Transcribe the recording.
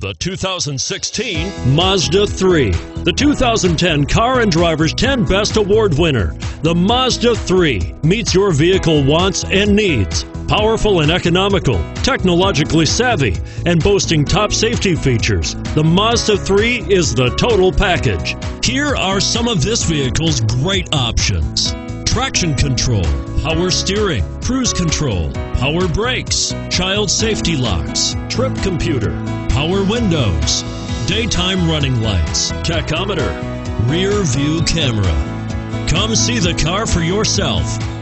The 2016 Mazda 3. The 2010 Car and Driver's 10 Best Award winner. The Mazda 3 meets your vehicle wants and needs. Powerful and economical, technologically savvy, and boasting top safety features, the Mazda 3 is the total package. Here are some of this vehicle's great options: traction control, power steering, cruise control, power brakes, child safety locks, trip computer, power windows, daytime running lights, tachometer, rear view camera. Come see the car for yourself.